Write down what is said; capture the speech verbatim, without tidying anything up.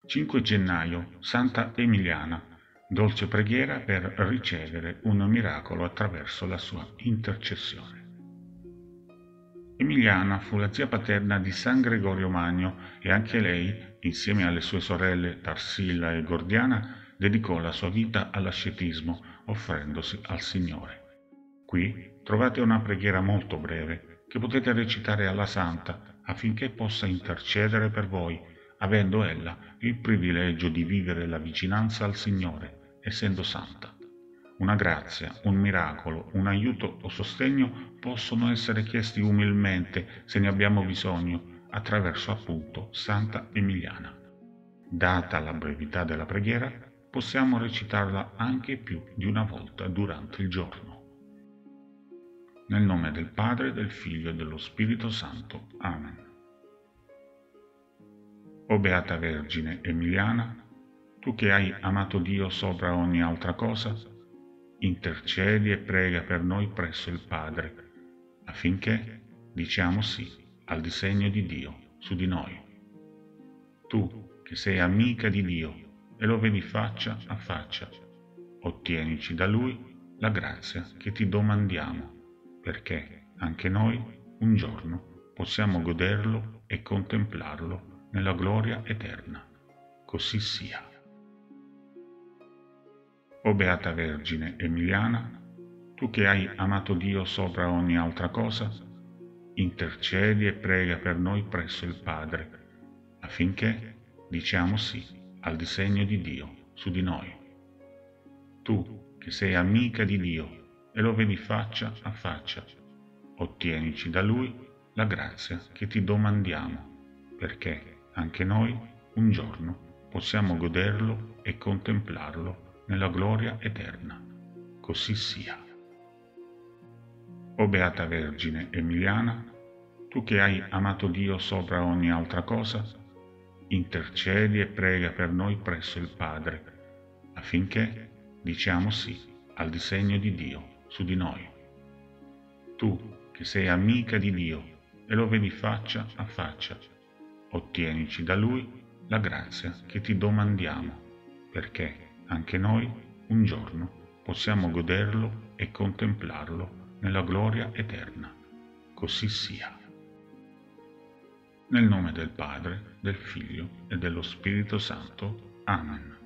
cinque gennaio, Santa Emiliana, dolce preghiera per ricevere un miracolo attraverso la sua intercessione. Emiliana fu la zia paterna di San Gregorio Magno e anche lei, insieme alle sue sorelle Tarsilla e Gordiana, dedicò la sua vita all'ascetismo, offrendosi al Signore. Qui trovate una preghiera molto breve che potete recitare alla Santa affinché possa intercedere per voi, avendo ella il privilegio di vivere la vicinanza al Signore, essendo santa. Una grazia, un miracolo, un aiuto o sostegno possono essere chiesti umilmente, se ne abbiamo bisogno, attraverso appunto Santa Emiliana. Data la brevità della preghiera, possiamo recitarla anche più di una volta durante il giorno. Nel nome del Padre, del Figlio e dello Spirito Santo. Amen. O Beata Vergine Emiliana, tu che hai amato Dio sopra ogni altra cosa, intercedi e prega per noi presso il Padre, affinché diciamo sì al disegno di Dio su di noi. Tu che sei amica di Dio e lo vedi faccia a faccia, ottienici da Lui la grazia che ti domandiamo, perché anche noi un giorno possiamo goderlo e contemplarlo nella gloria eterna. Così sia. O Beata Vergine Emiliana, tu che hai amato Dio sopra ogni altra cosa, intercedi e prega per noi presso il Padre, affinché diciamo sì al disegno di Dio su di noi. Tu che sei amica di Dio e lo vedi faccia a faccia, ottienici da Lui la grazia che ti domandiamo, perché anche noi un giorno possiamo goderlo e contemplarlo nella gloria eterna. Così sia. O Beata Vergine Emiliana, tu che hai amato Dio sopra ogni altra cosa, intercedi e prega per noi presso il Padre, affinché diciamo sì al disegno di Dio su di noi. Tu che sei amica di Dio e lo vedi faccia a faccia, ottienici da Lui la grazia che ti domandiamo, perché anche noi un giorno possiamo goderlo e contemplarlo nella gloria eterna. Così sia. Nel nome del Padre, del Figlio e dello Spirito Santo. Amen.